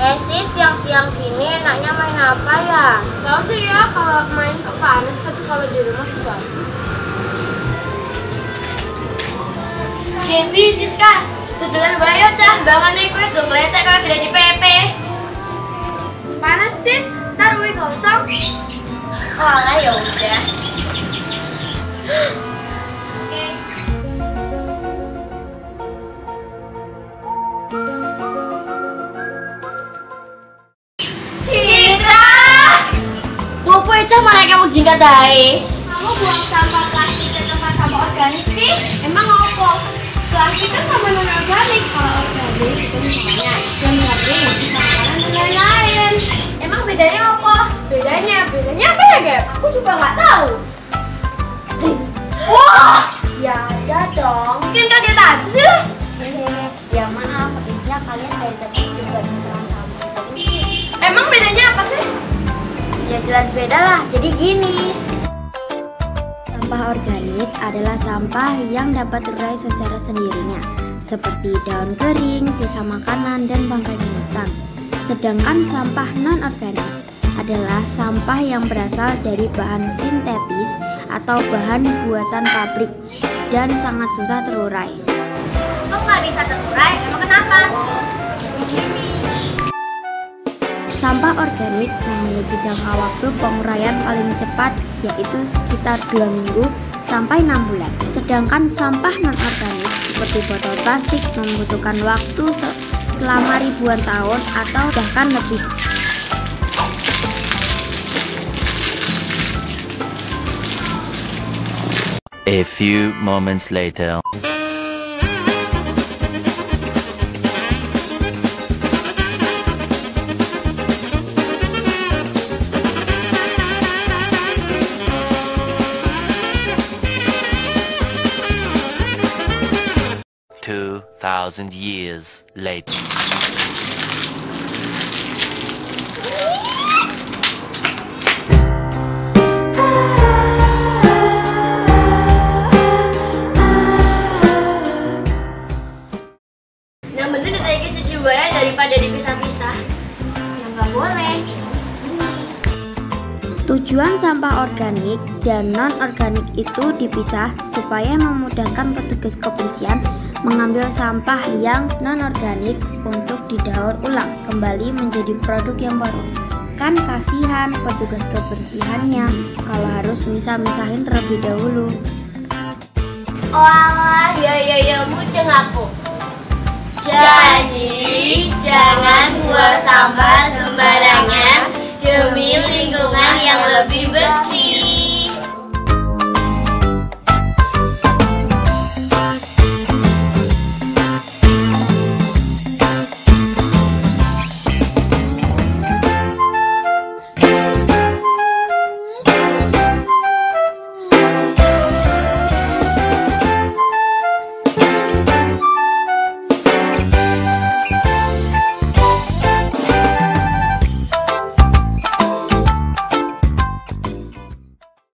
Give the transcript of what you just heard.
Sis, siang-siang gini enaknya main apa ya? Tahu sih ya, kalau main ke panas, tapi kalau di rumah sih gak. Gendy, Siska, tutulan bayo cah, bangannya kue dong letek kalau tidak di PP. Panas Cid, ntar wih gosong. Oh alah ya udah. Citra, ngopo aja malah kamu jingkat dae. Kamu buang sampah plastik ke tempat sampah organik sih? Emang apa? Plastik kan sama non-organik. Kalau organik itu misalnya yang kering, sisa makanan dan lain-lain. Emang bedanya apa? Bedanya apa ya, Gap? Aku juga nggak tahu. Wah, Ya ada dong. Mungkin kaget aja sih lo. ya maaf, habisnya kalian dari tadi juga bicara sama ini. Emang bedanya apa sih? Ya jelas beda lah, jadi gini. Sampah organik adalah sampah yang dapat terurai secara sendirinya, seperti daun kering, sisa makanan, dan bangkai binatang. Sedangkan sampah non-organik adalah sampah yang berasal dari bahan sintetis atau bahan buatan pabrik dan sangat susah terurai. Kok nggak bisa terurai? Emang kenapa? Sampah organik memiliki jangka waktu penguraian paling cepat, yaitu sekitar 2 minggu sampai 6 bulan. Sedangkan sampah non-organik seperti botol plastik membutuhkan waktu selama ribuan tahun atau bahkan lebih. A few moments later. 2,000 years later. Yang penting ditaiki sejumlahnya daripada dipisah-pisah. Yang nggak boleh. Tujuan sampah organik dan non-organik itu dipisah supaya memudahkan petugas kebersihan mengambil sampah yang non-organik untuk didaur ulang kembali menjadi produk yang baru. Kan kasihan petugas kebersihannya kalau harus misah-misahin terlebih dahulu. Oh alah, ya mudeng aku. Jadi, jangan buang sampah sembarangan demi lingkungan yang lebih bersih.